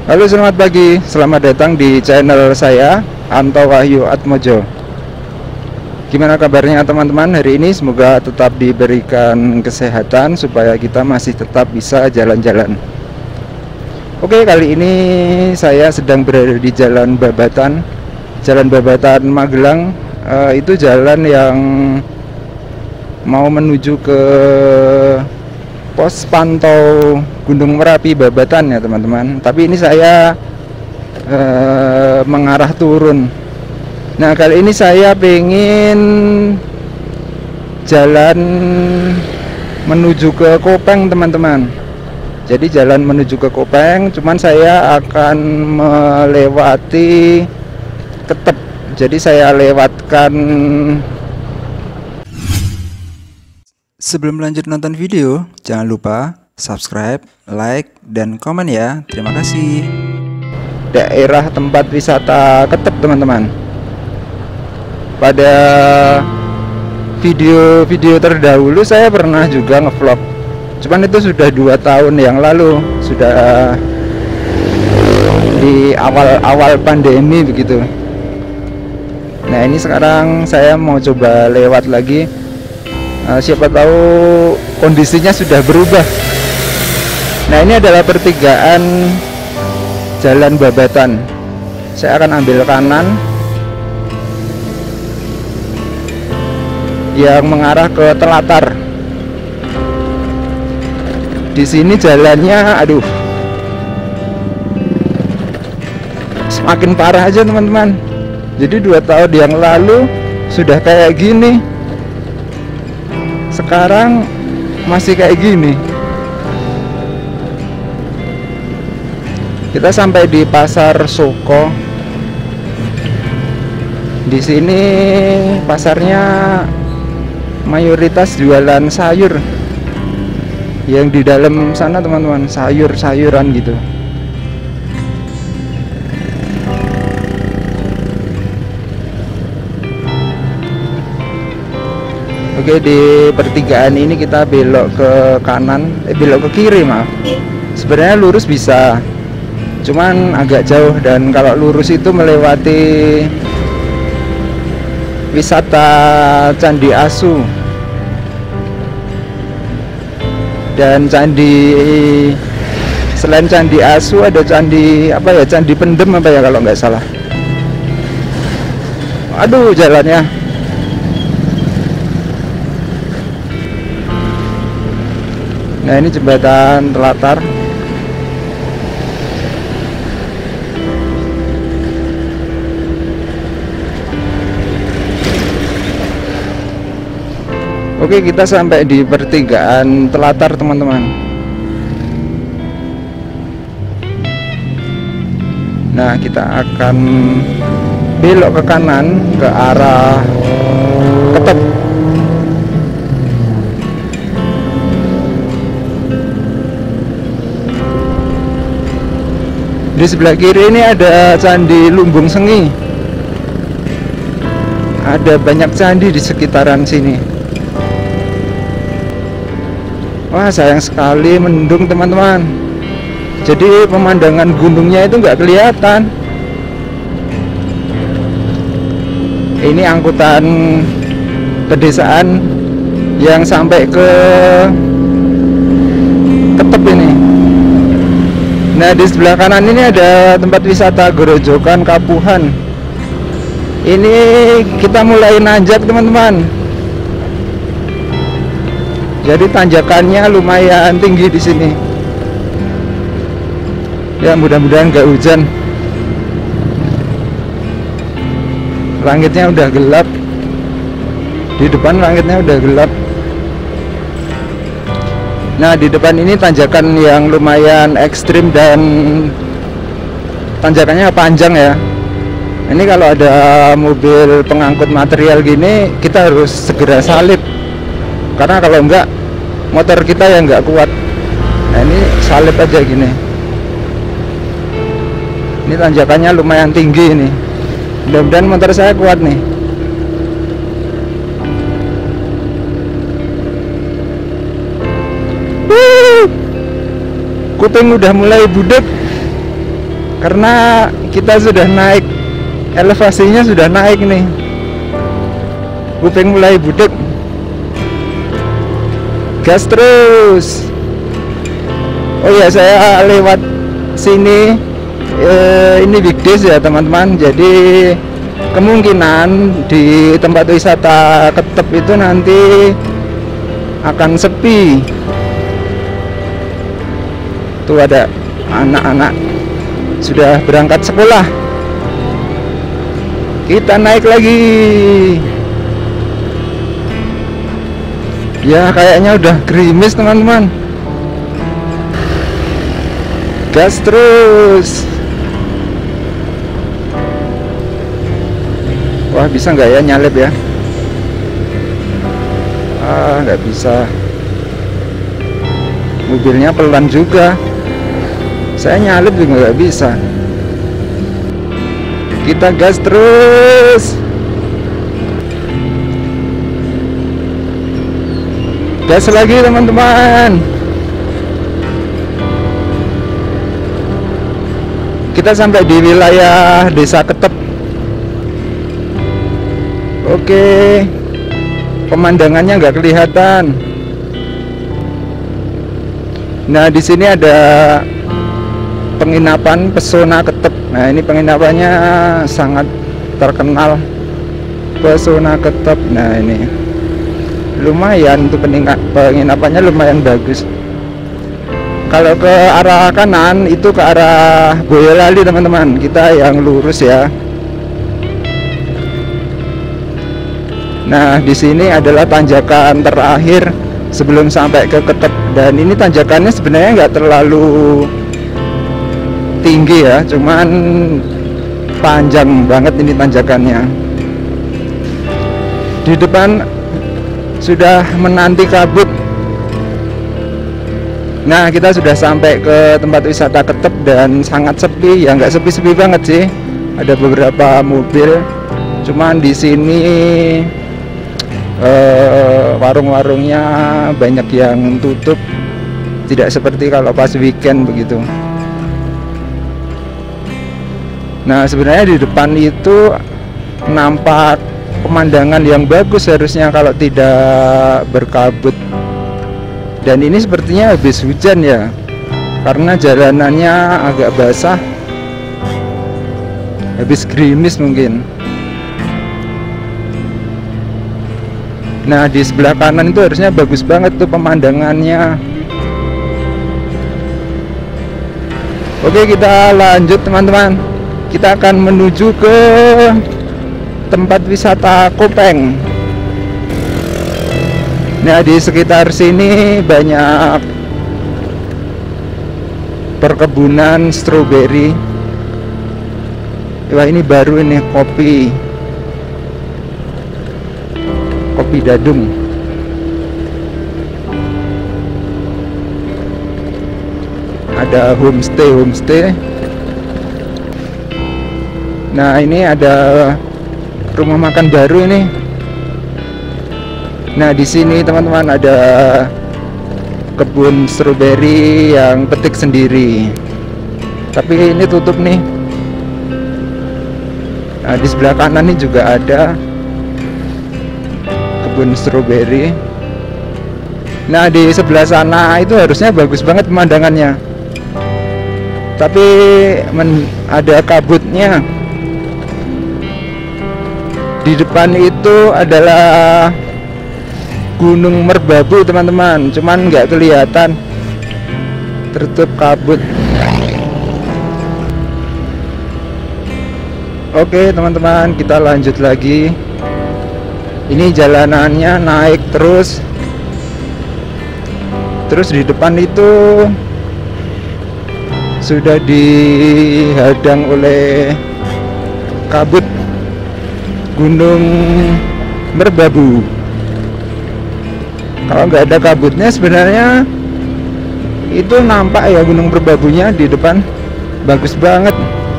Halo, selamat pagi. Selamat datang di channel saya, Anto Wahyu Atmojo. Gimana kabarnya teman-teman hari ini? Semoga tetap diberikan kesehatan supaya kita masih tetap bisa jalan-jalan. Oke, kali ini saya sedang berada di Jalan Babatan. Jalan Babatan Magelang, itu jalan yang mau menuju ke pos pantau Gunung Merapi Babatan ya teman-teman. Tapi ini saya mengarah turun. Nah, kali ini saya pengen jalan menuju ke Kopeng teman-teman. Jadi jalan menuju ke Kopeng, cuman saya akan melewati Ketep. Jadi saya lewatkan. Sebelum lanjut nonton video, jangan lupa subscribe, like, dan komen ya. Terima kasih. Daerah tempat wisata Ketep teman-teman. Pada video-video terdahulu saya pernah juga ngevlog. Cuman itu sudah 2 tahun yang lalu, sudah di awal-awal pandemi begitu. Nah, ini sekarang saya mau coba lewat lagi. Siapa tahu kondisinya sudah berubah. Nah, ini adalah pertigaan Jalan Babatan. Saya akan ambil kanan yang mengarah ke Telatar. Di sini jalannya, aduh, semakin parah aja teman-teman. Jadi 2 tahun yang lalu sudah kayak gini, sekarang masih kayak gini. Kita sampai di Pasar Soko. Di sini pasarnya mayoritas jualan sayur. Yang di dalam sana teman-teman, sayur-sayuran gitu. Oke, di pertigaan ini kita belok ke kanan, belok ke kiri maaf. Sebenarnya lurus bisa, cuman agak jauh, dan kalau lurus itu melewati wisata Candi Asu dan selain Candi Asu ada candi apa ya, Candi Pendem apa ya kalau nggak salah. Aduh, jalannya. Nah, ini jembatan Telatar. Oke, kita sampai di pertigaan Telatar teman-teman. Nah, kita akan belok ke kanan ke arah Ketep. Di sebelah kiri ini ada Candi Lumbung Sengi. Ada banyak candi di sekitaran sini. Wah, sayang sekali mendung teman-teman. Jadi pemandangan gunungnya itu nggak kelihatan. Ini angkutan pedesaan yang sampai ke Ketep ini. Nah, di sebelah kanan ini ada tempat wisata Grojogan Kapuhan. Ini kita mulai nanjak teman-teman. Jadi tanjakannya lumayan tinggi di sini. Ya, mudah-mudahan nggak hujan. Langitnya udah gelap. Di depan langitnya udah gelap. Nah, di depan ini tanjakan yang lumayan ekstrim dan tanjakannya panjang ya. Ini kalau ada mobil pengangkut material gini, kita harus segera salip. Karena kalau enggak, motor kita yang enggak kuat. Nah, ini salip aja gini. Ini tanjakannya lumayan tinggi ini. Mudah-mudahan motor saya kuat nih. Kuping udah mulai budek. karena kita sudah naik, elevasinya sudah naik nih. Kuping mulai budek. Gas terus. Oh ya, saya lewat sini ini weekdays ya teman-teman, jadi kemungkinan di tempat wisata Ketep itu nanti akan sepi. Tuh ada anak-anak sudah berangkat sekolah. Kita naik lagi. Ya kayaknya udah gerimis teman-teman. Gas terus. Wah, bisa nggak ya nyalip ya? Nggak bisa. Mobilnya pelan juga. Saya nyalip juga nggak bisa. Kita gas terus. Gas lagi teman-teman. Kita sampai di wilayah Desa Ketep. Oke, pemandangannya nggak kelihatan. Nah, di sini ada penginapan Pesona Ketep. Nah, ini penginapannya sangat terkenal, Pesona Ketep. Nah, ini lumayan untuk penginapannya lumayan bagus. Kalau ke arah kanan itu ke arah Boyolali teman-teman, kita yang lurus ya. Nah, di sini adalah tanjakan terakhir sebelum sampai ke Ketep, dan ini tanjakannya sebenarnya nggak terlalu tinggi ya, cuman panjang banget ini tanjakannya. Di depan sudah menanti kabut. Nah, kita sudah sampai ke tempat wisata Ketep dan sangat sepi ya, nggak sepi-sepi banget sih. Ada beberapa mobil, cuman di sini warung-warungnya banyak yang tutup, tidak seperti kalau pas weekend begitu. Nah, sebenarnya di depan itu nampak pemandangan yang bagus harusnya kalau tidak berkabut. Dan ini sepertinya habis hujan ya, karena jalanannya agak basah, habis gerimis mungkin. Nah, di sebelah kanan itu harusnya bagus banget tuh pemandangannya. Oke, kita lanjut teman-teman. Kita akan menuju ke tempat wisata Kopeng. Nah, di sekitar sini banyak perkebunan stroberi. Wah, ini baru ini kopi dadung. Ada homestay. Nah, ini ada rumah makan baru ini. Nah, di sini teman-teman ada kebun stroberi yang petik sendiri. Tapi ini tutup nih. Nah, di sebelah kanan ini juga ada kebun stroberi. Nah, di sebelah sana itu harusnya bagus banget pemandangannya. Tapi ada kabutnya. Di depan itu adalah Gunung Merbabu teman-teman, cuman nggak kelihatan, tertutup kabut. Oke teman-teman, kita lanjut lagi. Ini jalanannya naik terus di depan itu sudah dihadang oleh kabut Gunung Merbabu. Kalau nggak ada kabutnya sebenarnya itu nampak ya Gunung Merbabunya di depan, bagus banget.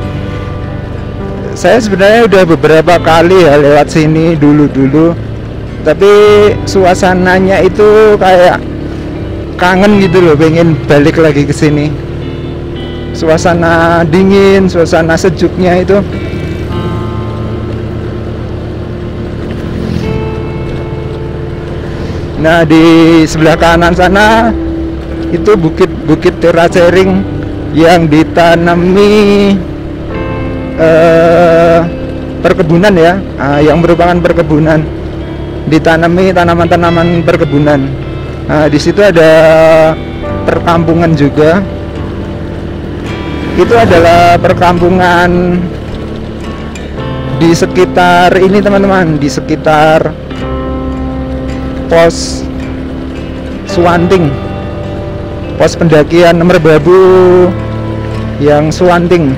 Saya sebenarnya udah beberapa kali ya lewat sini dulu, tapi suasananya itu kayak kangen gitu loh, pengen balik lagi ke sini. suasana dingin, suasana sejuknya itu. Nah, di sebelah kanan sana itu bukit-bukit terasering yang ditanami perkebunan ya, yang merupakan perkebunan, ditanami tanaman-tanaman perkebunan. Di situ ada perkampungan juga. Itu adalah perkampungan di sekitar ini teman-teman, di sekitar pos Suwanting, pos pendakian Merbabu yang Suwanting.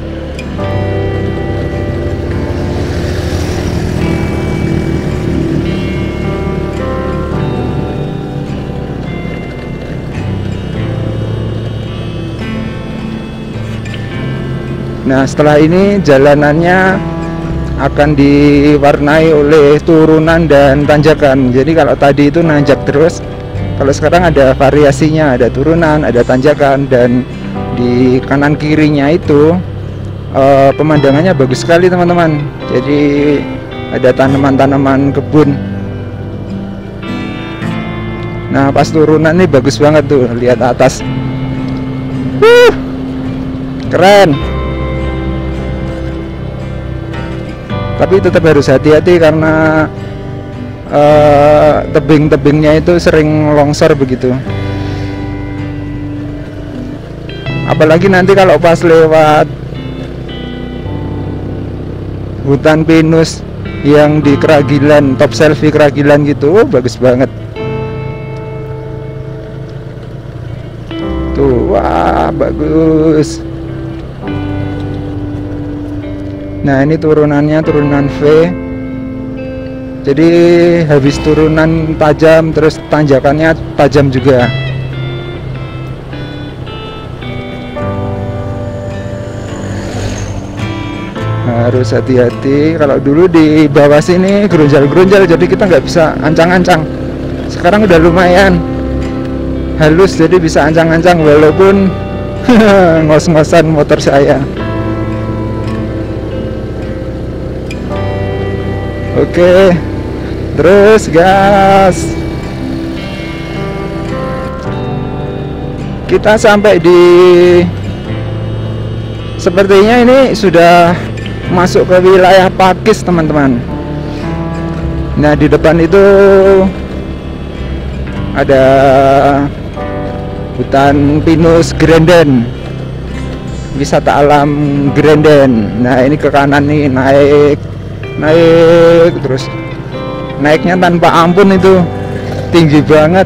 Nah, setelah ini jalanannya akan diwarnai oleh turunan dan tanjakan. Jadi kalau tadi itu nanjak terus, kalau sekarang ada variasinya, ada turunan, ada tanjakan, dan di kanan kirinya itu pemandangannya bagus sekali teman-teman. Jadi ada tanaman-tanaman kebun. Nah, pas turunan ini bagus banget tuh, lihat atas. Keren. Tapi tetap harus hati-hati karena tebing-tebingnya itu sering longsor begitu. Apalagi nanti kalau pas lewat hutan pinus yang di Kragilan, Top Selfie Kragilan gitu, bagus banget. Tuh, wah bagus. Nah, ini turunannya turunan V. Jadi habis turunan tajam, terus tanjakannya tajam juga. Harus hati-hati. Kalau dulu di bawah sini gerunjal-gerunjal, jadi kita nggak bisa ancang-ancang. Sekarang udah lumayan halus, jadi bisa ancang-ancang walaupun ngos-ngosan motor saya. Oke, terus gas. Kita sampai di, sepertinya ini sudah masuk ke wilayah Pakis teman-teman. Nah, di depan itu ada hutan pinus Grenden, wisata alam Grenden. Nah, ini ke kanan nih, naik terus, naiknya tanpa ampun, itu tinggi banget.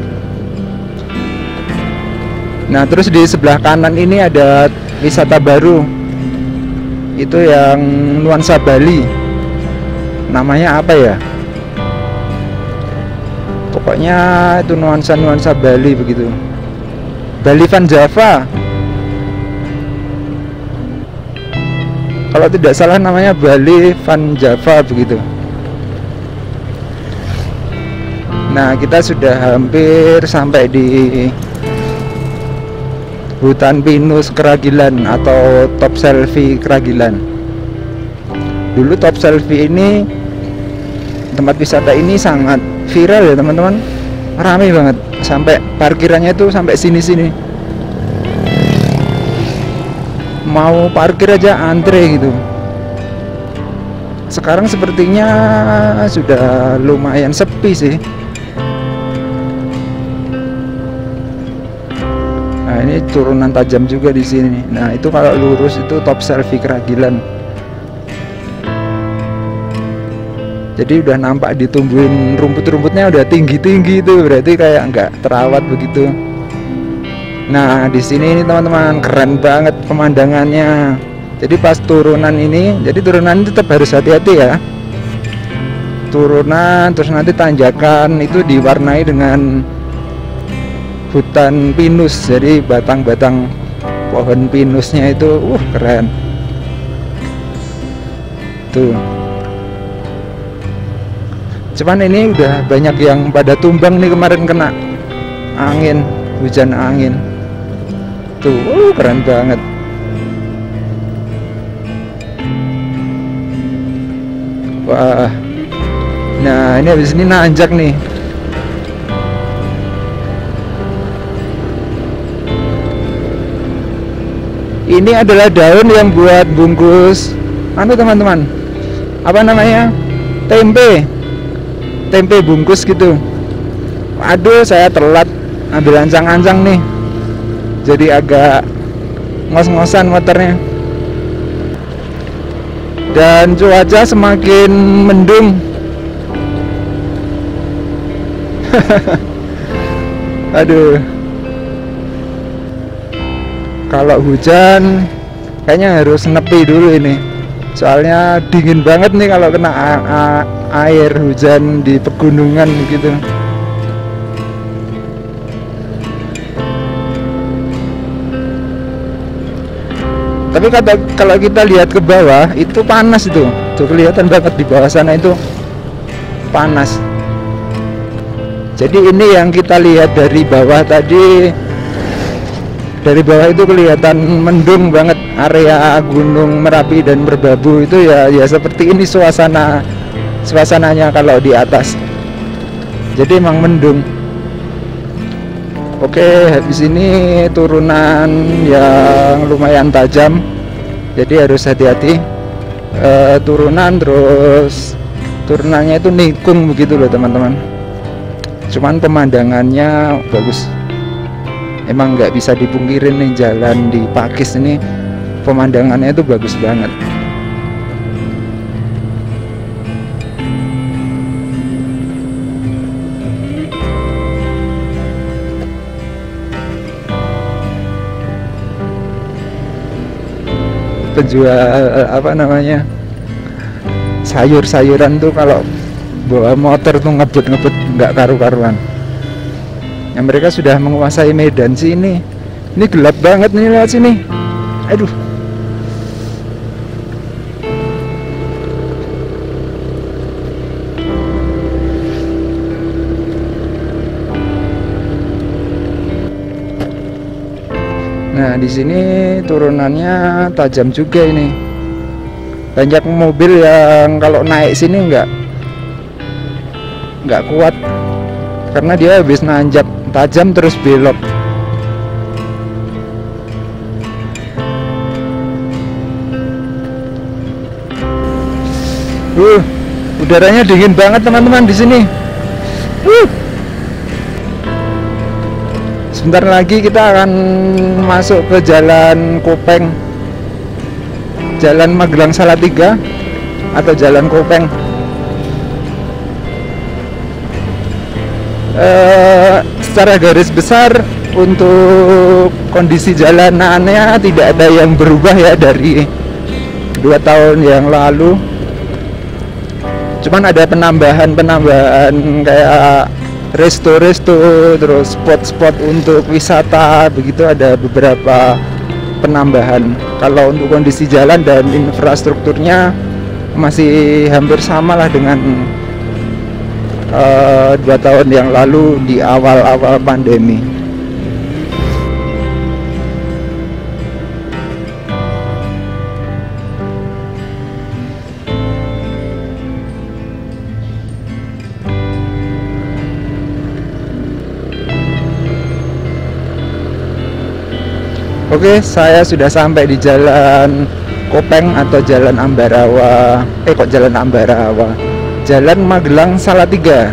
Nah, terus di sebelah kanan ini ada wisata baru, itu yang nuansa Bali, namanya apa ya, pokoknya itu nuansa Bali begitu, Bali Van Java kalau tidak salah, namanya Bali Van Java begitu. Nah, kita sudah hampir sampai di hutan pinus Kragilan atau Top Selfie Kragilan. Dulu Top Selfie ini, tempat wisata ini sangat viral ya teman-teman, ramai banget, sampai parkirannya itu sampai sini-sini. Mau parkir aja antre gitu. Sekarang sepertinya sudah lumayan sepi sih. Nah, ini turunan tajam juga di sini. Nah, itu kalau lurus itu Top Selfie Kragilan. Jadi udah nampak ditumbuhin rumput-rumputnya, udah tinggi-tinggi itu, berarti kayak nggak terawat begitu. Nah, di sini ini teman-teman, keren banget pemandangannya. Jadi pas turunan ini, jadi turunan tetap harus hati-hati ya. Turunan, terus nanti tanjakan itu diwarnai dengan hutan pinus. Jadi batang-batang pohon pinusnya itu, keren. Tuh. Cuman ini udah banyak yang pada tumbang nih kemarin kena angin, hujan angin. Tuh, keren banget. Wah, nah ini habis ini nanjak nih. Ini adalah daun yang buat bungkus anu teman-teman, apa namanya, tempe bungkus gitu. Aduh, saya telat ambil ancang-ancang nih, jadi agak ngos-ngosan motornya. Dan cuaca semakin mendung. Aduh, kalau hujan kayaknya harus nepi dulu ini, soalnya dingin banget nih kalau kena air hujan di pegunungan gitu. Tapi kalau kita lihat ke bawah itu panas itu. Tuh kelihatan banget di bawah sana itu panas. Jadi ini yang kita lihat dari bawah tadi. Dari bawah itu kelihatan mendung banget, area Gunung Merapi dan Merbabu itu ya seperti ini suasananya kalau di atas. Jadi emang mendung. Oke, habis ini turunan yang lumayan tajam, jadi harus hati-hati. Turunannya itu nikung begitu loh teman-teman. Cuman pemandangannya bagus. Emang nggak bisa dipungkirin nih, jalan di Pakis ini pemandangannya itu bagus banget. Penjual apa namanya, sayur-sayuran tuh kalau bawa motor tuh ngebut nggak karu-karuan. Yang mereka sudah menguasai medan sih ini. Ini gelap banget nih, lihat sini. Aduh. Nah, di sini turunannya tajam juga ini. Banyak mobil yang kalau naik sini nggak kuat karena dia habis nanjak tajam terus belok. Udaranya dingin banget teman-teman di sini. Sebentar lagi kita akan masuk ke Jalan Kopeng, Jalan Magelang Salatiga atau Jalan Kopeng. Secara garis besar untuk kondisi jalanannya tidak ada yang berubah ya dari 2 tahun yang lalu. Cuman ada penambahan kayak resto-resto, terus spot-spot untuk wisata, begitu ada beberapa penambahan. Kalau untuk kondisi jalan dan infrastrukturnya masih hampir sama lah dengan 2 tahun yang lalu di awal-awal pandemi. Oke, saya sudah sampai di Jalan Kopeng atau Jalan Ambarawa. Kok Jalan Ambarawa? Jalan Magelang Salatiga.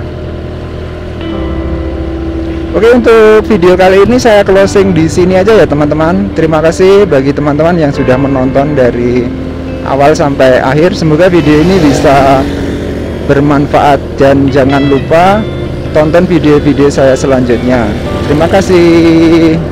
Oke, untuk video kali ini saya closing di sini aja ya teman-teman. Terima kasih bagi teman-teman yang sudah menonton dari awal sampai akhir. Semoga video ini bisa bermanfaat dan jangan lupa tonton video-video saya selanjutnya. Terima kasih.